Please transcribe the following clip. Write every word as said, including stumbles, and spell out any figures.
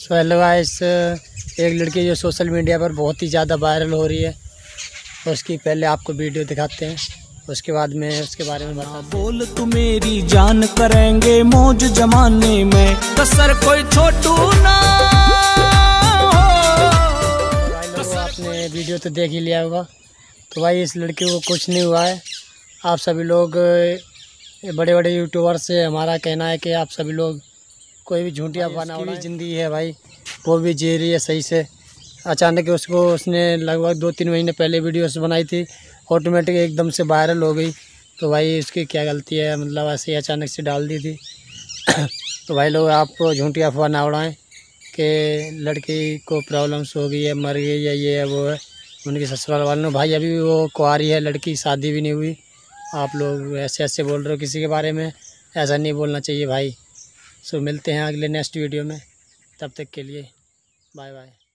So hello guys, एक लड़की जो सोशल मीडिया पर बहुत ही ज़्यादा वायरल हो रही है, उसकी पहले आपको वीडियो दिखाते हैं, उसके बाद में उसके बारे में बता। बोल तू मेरी जान, करेंगे मौज जमाने में, कसर कोई छोटू ना हो। भाई लोगों, आपने वीडियो तो देख ही लिया होगा। तो भाई इस लड़की को कुछ नहीं हुआ है। आप सभी लोग बड़े बड़े यूट्यूबर से हमारा कहना है कि आप सभी लोग कोई भी झूठी अफवाह ना उड़ाएं। ज़िंदगी है भाई, वो भी जी रही है सही से। अचानक उसको उसने लगभग दो तीन महीने पहले वीडियोस बनाई थी, ऑटोमेटिक एकदम से वायरल हो गई। तो भाई उसकी क्या गलती है, मतलब ऐसे ही अचानक से डाल दी थी। तो भाई लोग, आप झूठी अफवाह ना उड़ाएं कि लड़की को प्रॉब्लम्स हो गई है, मर गई है, ये है वो है। उनके ससुराल वालों ने, भाई अभी वो कुंवारी है लड़की, शादी भी नहीं हुई। आप लोग ऐसे ऐसे बोल रहे हो किसी के बारे में, ऐसा नहीं बोलना चाहिए भाई। सो मिलते हैं अगले नेक्स्ट वीडियो में, तब तक के लिए बाय बाय।